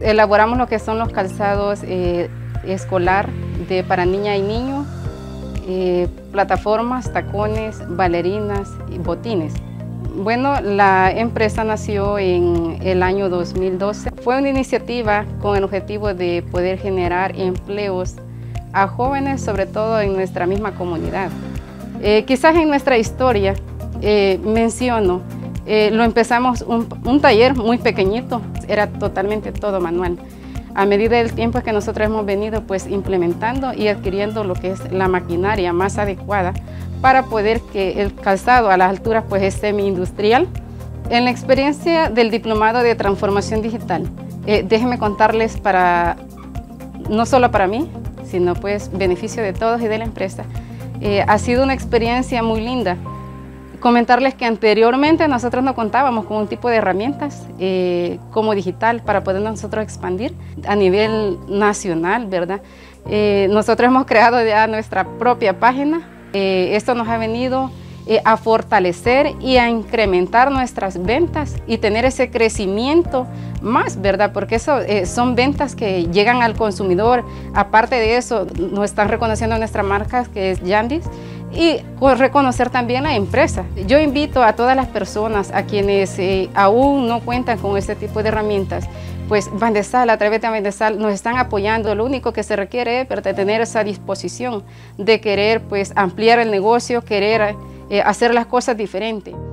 elaboramos lo que son los calzados escolar para niña y niño, plataformas, tacones, bailarinas y botines. Bueno, la empresa nació en el año 2012. Fue una iniciativa con el objetivo de poder generar empleos a jóvenes, sobre todo en nuestra misma comunidad. Quizás en nuestra historia, menciono, lo empezamos un taller muy pequeñito, era totalmente todo manual. A medida del tiempo que nosotros hemos venido pues implementando y adquiriendo lo que es la maquinaria más adecuada para poder que el calzado a las alturas pues es semi-industrial. En la experiencia del diplomado de transformación digital, déjenme contarles no solo para mí, sino pues beneficio de todos y de la empresa. Ha sido una experiencia muy linda. Comentarles que anteriormente nosotros no contábamos con un tipo de herramientas como digital para poder nosotros expandir a nivel nacional, ¿verdad? Nosotros hemos creado ya nuestra propia página. Esto nos ha venido a fortalecer y a incrementar nuestras ventas y tener ese crecimiento más, ¿verdad? Porque eso son ventas que llegan al consumidor. Aparte de eso, nos están reconociendo nuestra marca, que es Yandis, y reconocer también la empresa. Yo invito a todas las personas, a quienes aún no cuentan con este tipo de herramientas, pues Bandesal, a través de Bandesal nos están apoyando. Lo único que se requiere es tener esa disposición de querer pues ampliar el negocio, querer hacer las cosas diferentes.